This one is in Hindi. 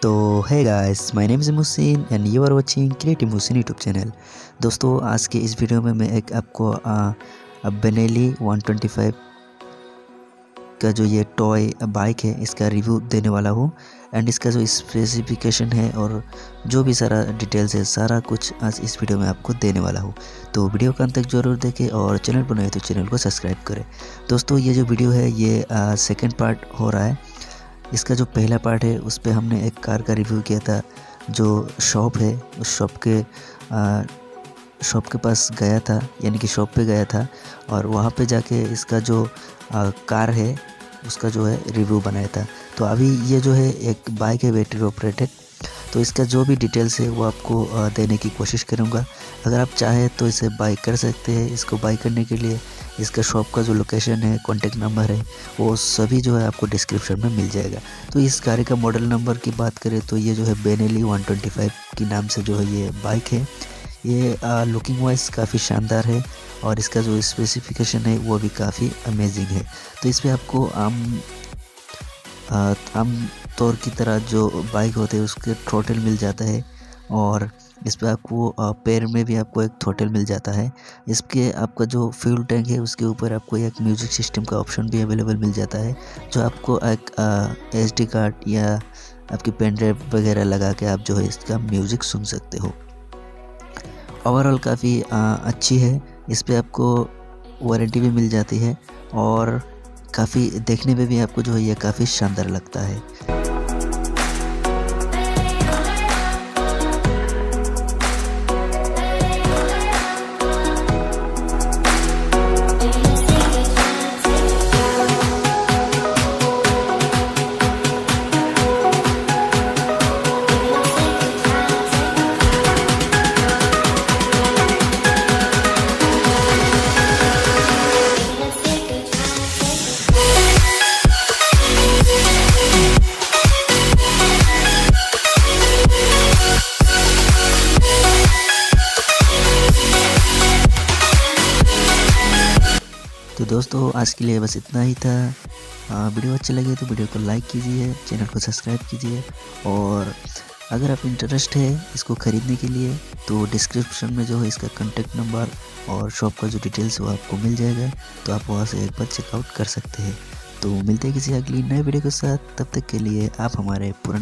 तो है guys, my name is Muhsin and you are watching creative Muhsin YouTube channel. दोस्तों, आज के इस वीडियो में मैं एक आपको बेनेली 125 का जो ये टॉय बाइक है इसका रिव्यू देने वाला हूँ। एंड इसका जो स्पेसिफिकेशन है और जो भी सारा डिटेल्स है, सारा कुछ आज इस वीडियो में आपको देने वाला हूँ। तो वीडियो का अंत तक जरूर देखें और चैनल पर नए तो चैनल को सब्सक्राइब करें। दोस्तों, ये जो वीडियो है ये सेकेंड पार्ट हो रहा है। इसका जो पहला पार्ट है उस पे हमने एक कार का रिव्यू किया था। जो शॉप है उस शॉप के पास गया था, यानी कि शॉप पे गया था और वहाँ पे जाके इसका जो कार है उसका जो है रिव्यू बनाया था। तो अभी ये जो है एक बाइक है बैटरी ऑपरेटेड, तो इसका जो भी डिटेल्स है वो आपको देने की कोशिश करूँगा। अगर आप चाहें तो इसे बाई कर सकते हैं। इसको बाई करने के लिए इसका शॉप का जो लोकेशन है, कॉन्टेक्ट नंबर है, वो सभी जो है आपको डिस्क्रिप्शन में मिल जाएगा। तो इस गाड़ी का मॉडल नंबर की बात करें तो ये जो है बेनेली 125 की नाम से जो है ये बाइक है। ये लुकिंग वाइज काफ़ी शानदार है और इसका जो स्पेसिफिकेशन है वो भी काफ़ी अमेजिंग है। तो इस पर आपको आम तौर की तरह जो बाइक होते हैं उसके थ्रोटल मिल जाता है और इस पर आपको पैर में भी आपको एक थ्रोटल मिल जाता है। इसके आपका जो फ्यूल टैंक है उसके ऊपर आपको एक म्यूज़िक सिस्टम का ऑप्शन भी अवेलेबल मिल जाता है, जो आपको एक SD कार्ड या आपकी पेन ड्राइव वगैरह लगा के आप जो है इसका म्यूज़िक सुन सकते हो। ओवरऑल काफ़ी अच्छी है। इस पर आपको वारंटी भी मिल जाती है और काफ़ी देखने में भी आपको जो है ये काफ़ी शानदार लगता है। तो दोस्तों, आज के लिए बस इतना ही था। वीडियो अच्छी लगे तो वीडियो को लाइक कीजिए, चैनल को सब्सक्राइब कीजिए और अगर आप इंटरेस्ट है इसको ख़रीदने के लिए तो डिस्क्रिप्शन में जो है इसका कॉन्टेक्ट नंबर और शॉप का जो डिटेल्स वो आपको मिल जाएगा। तो आप वहाँ से एक बार चेकआउट कर सकते हैं। तो मिलते हैं किसी अगली नए वीडियो के साथ। तब तक के लिए आप हमारे पुराने